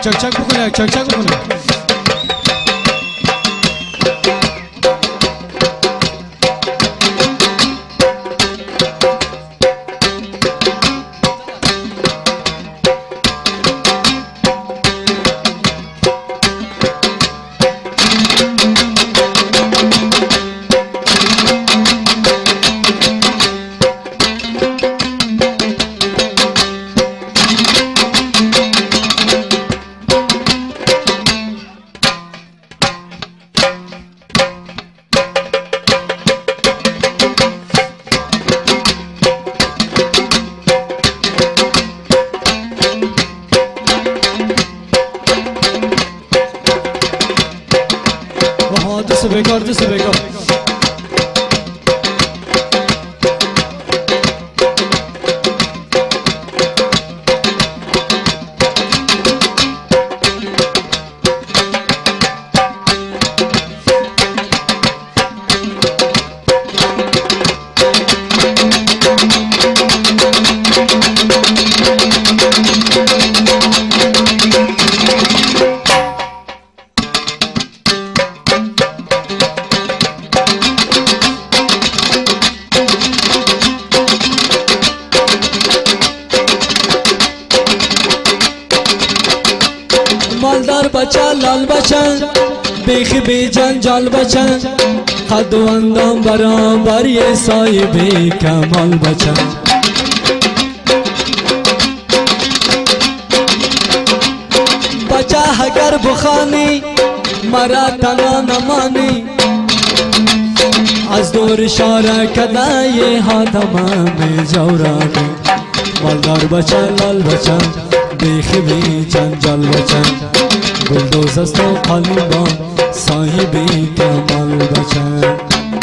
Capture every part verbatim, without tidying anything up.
یک چک چک بکنه یک چک چک بکنه دست بکار دست بکار مالدار بچه لال بچه بیخ بی جنجال بچه قد و اندام برابر یه صاحب کمال بچه بچه اگر بخانی مرا تنها نمانی از دور اشاره کده یه حاتمه می جورانی مالدار بچه لال بچه بیخ بی جنجال بچه گلدوز است و قلیبا صاحبی کمال بچه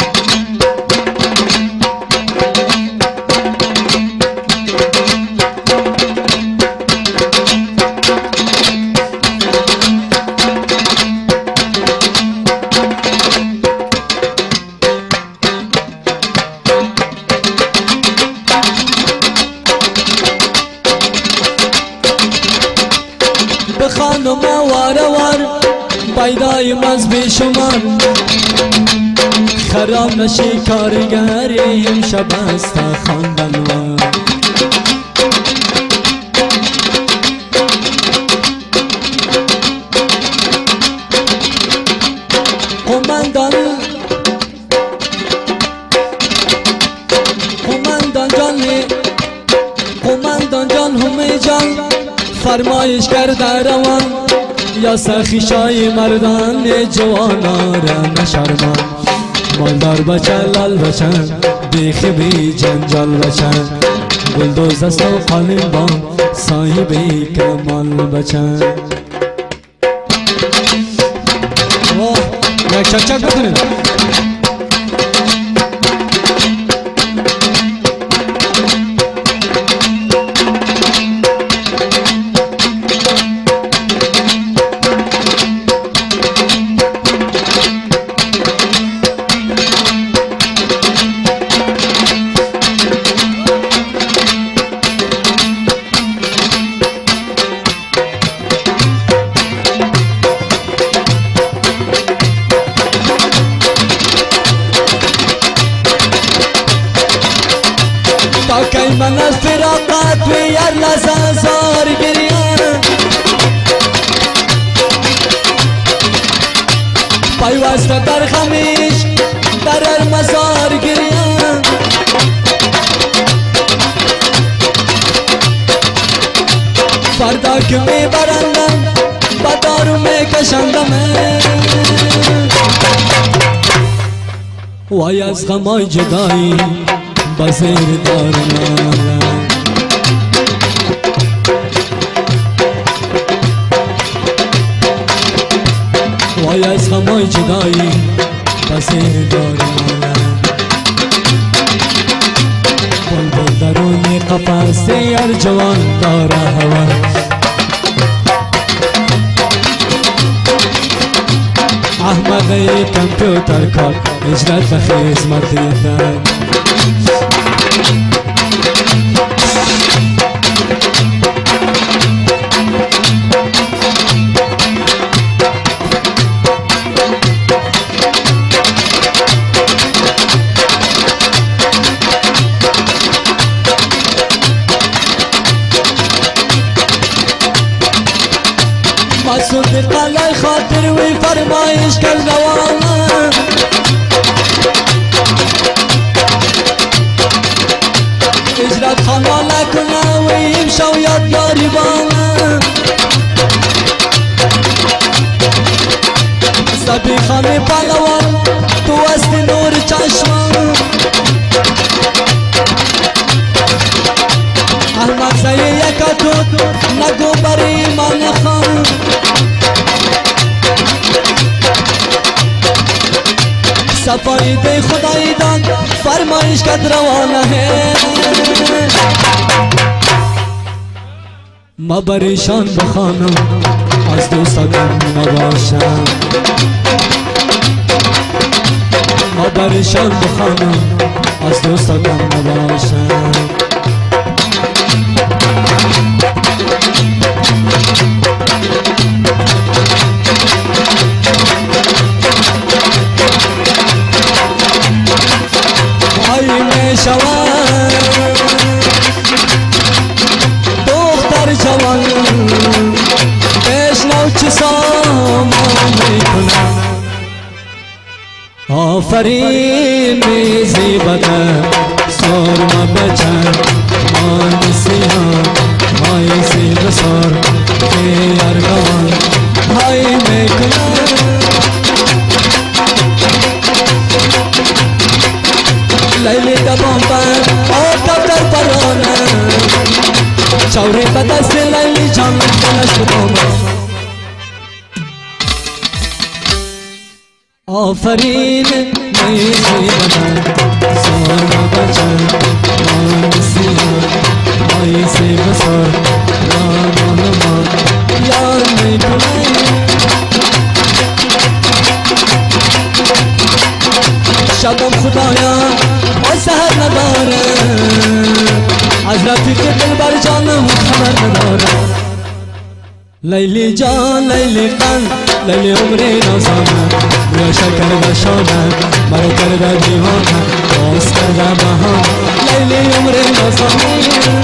بخانم وار وار پیدایم از بیشمار خراب نشی کارگریم شب است خواندن وار قماندان قماندان جان قماندان جان همی جان فرمایش کرده روان یا سخی شای مردان جوانا را نشرمان مالدار بچه لال بچه بیخ بی جنجال بچه گلدوز است و قالین با صاحبی کمال بچه یک چک چک بکنید تاکی من از فراقات و یار لزازار گریان پیوسته در خمیش در المزار گریان فردا که می برندم با دارو می کشندم وای از غمای جدایی بزیر دارم وای از غمای جدایی بزیر دارم بلبل درون قفس یار جوان داره هوا احمقی کمپیوتر کار اجرت بخیز مردیدن خاطر وی فرمایش کرد روانه اجرت خانه نکنه و امشا و یادگاری بانه سبی خانه پالوان تو است نور چشمان احمد زی یکا تو نگو بر ایمان خان صفایی دی خدای دان فرمایش کد روانه ہے ما بریشان بخانم از دوستم نباشم ما بریشان بخانم از دوستم نباشم شوان دختر جوان بشنو چه سامان میکنم آفرین می زیبته سرما بچن آن سیان های سیب سر که ارگان های میکنم لیلی دبان پر آب دفتر پرانه چوری بدست لیلی جان کنش بامه آفرین میزی بدن سارا بچن آن سیان آی سی بسار رامان مان یار میکنه شبم خدایا و سهر نداره از رفیق دل بر جانم خبر نداره لیلی جان لیلی قن لیلی عمری نازانه بیا شکر بشانه مرا کرده دیوانه باز کرده بهانه لیلی عمری نازانه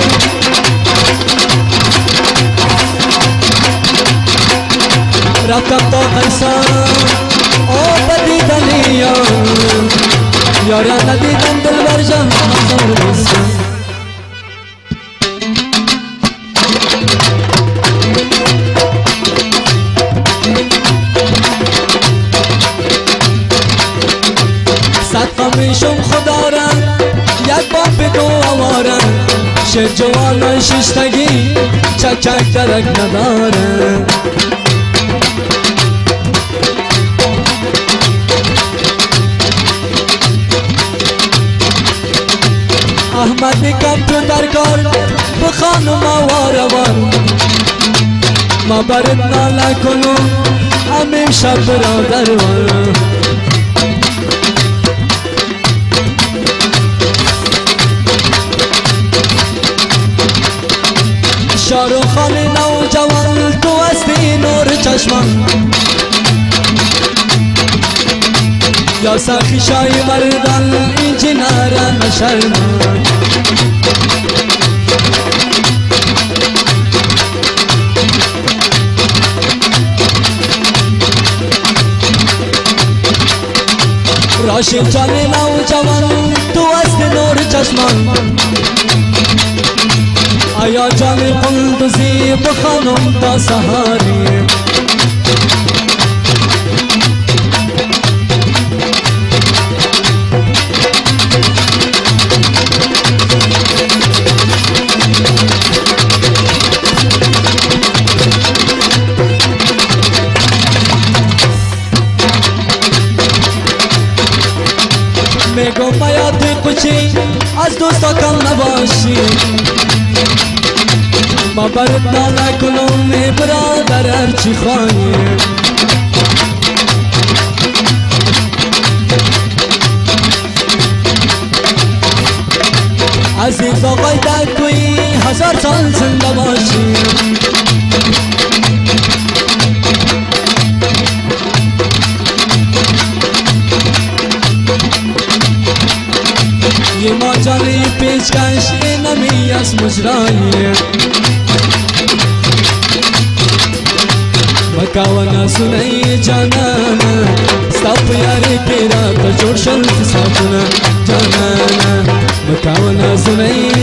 رفتم تا قیسان آب دیدنیان یارا ندیدم دل بر جان مزار بستم صدقه میشم خدا را یک بار بگو آواره شد جوانان ششتگی چک چک درک نداره احمد کمپیوتر کار بخانم آواروان ما برد ناله کنم همین شب برادروان شاروخ خان نوجوان تو هستی نور چشمان یا سخی شای مردان اینجی نره نشرمان راشد جان نوجوان تو هستی نور چشمان آیا جان قندوزی بخانم تا سهاری میگم باید قچی از دوستا کم نباشی ما برد ناله کنم ای برادر هرچی خواهی عزیز آقای دکوی هزار سال زنده باشی یه ماجرای پیشکش نمی از مجرایی و مكاونا سني جانانا ستاپ ياري كيرا تجور شلت ساكنا جانانا مكاونا سني